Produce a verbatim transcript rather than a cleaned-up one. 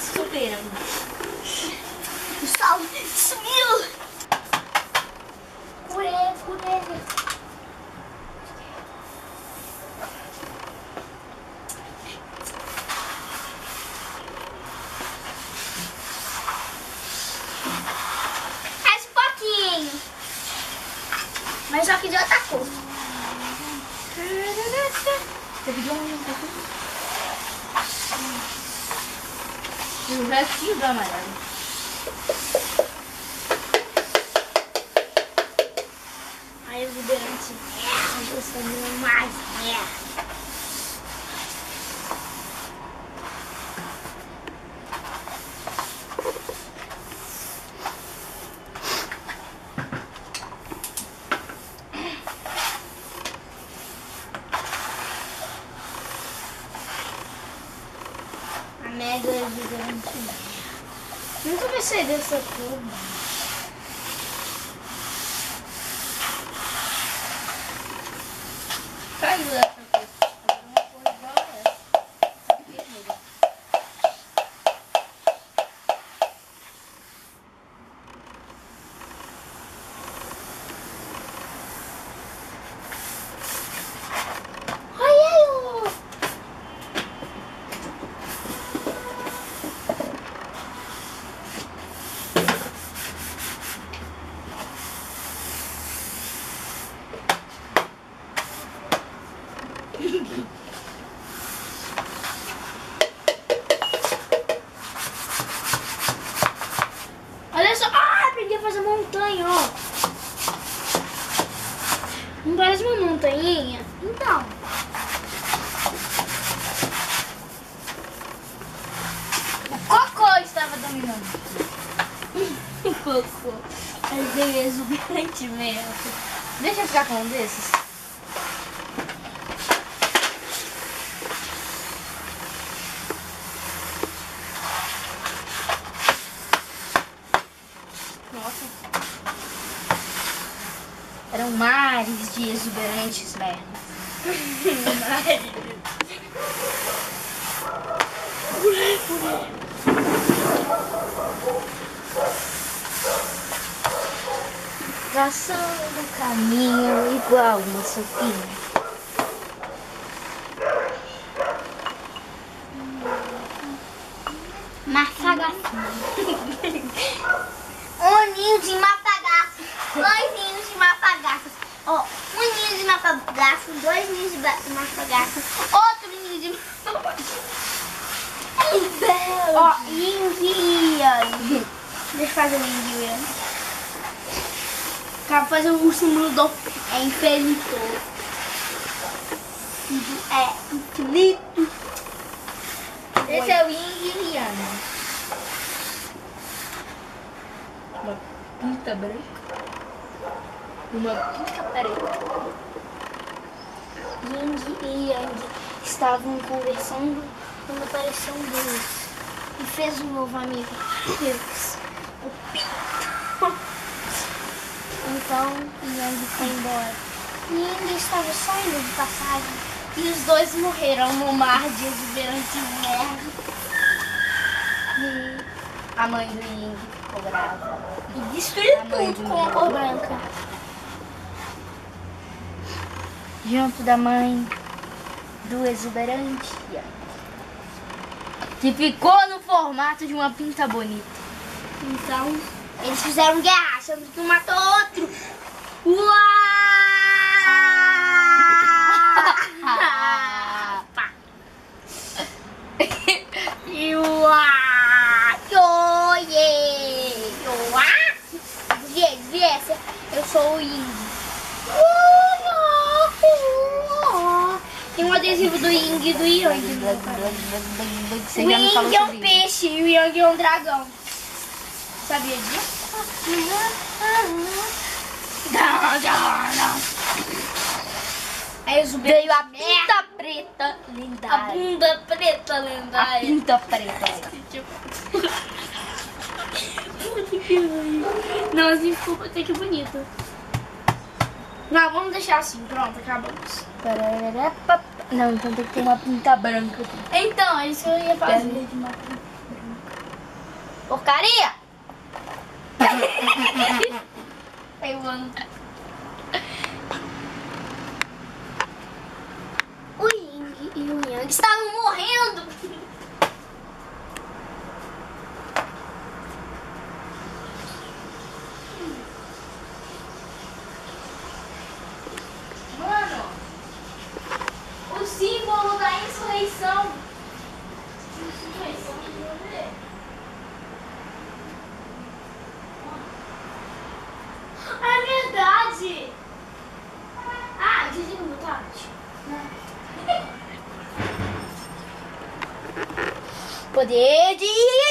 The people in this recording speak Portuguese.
exuberante. O sol sumiu. Curé, curé. Mais um pouquinho. Mas só que de outra cor. Você pediu um pouquinho? E o restinho do amarelo. Aí exuberante. É, gostando mais. É. Mega exuberante. Nunca vai sair dessa cor. Caiu essa cor. Uma cor igual a essa. Vermelha. Olha aí. Olha só, ah, aprendi a fazer montanha, ó. Não parece uma montanhinha? Então. O cocô estava dominando. O cocô. Mas é exuberante mesmo. Deixa eu ficar com um desses. Nossa. Eram mares de exuberantes merdas. Traçando o caminho igual uma sopinha. Mafagaço. Um ninho de mafagaço. Dois ninhos de mafagaços. Ó, um ninho de mafagaço. Dois ninhos de ba- mafagaço. Outro ninho de mafagaço. Ó, Ying. Deixa eu fazer o Ying. Acaba de fazer o símbolo do é infinito. É infinito. Esse é o Ying e Yang. Uma pinta branca. Uma pinta preta. Ying e Yang estavam conversando quando apareceu um deles e fez um novo amigo deles, o Pinto. Então Yang foi embora. Yang estava só indo de passagem e os dois morreram no mar de exuberante merda. E, A mãe do Ying ficou brava. e destruiu A mãe tudo do com a Yang. cor branca. Junto da mãe do exuberante Yang, que ficou no formato de uma pinta bonita. Então eles fizeram guerra, achando que um matou outro. Uau! Pá. E uau! Oiê! Uau! Desgraça, eu sou o Ying. Tem um adesivo do Ying e do Yang. Você O já me falou Ying é um sobre isso. peixe e o Yang é um dragão. Sabia disso? Não, não, não. Aí os Veio a merda. pinta preta A lendária. bunda preta A lendária. pinta preta. Não, assim ficou até que bonito. Não, vamos deixar assim. Pronto, acabamos. Não, então tem que ter uma pinta branca. Então, é isso que eu ia fazer. De uma pinta branca. Porcaria! Eu amo. O Ying e o Yang estavam morrendo. Mano, o símbolo da insurreição. Insurreição de poder. É verdade. Ah, desliga o mutante. Poder de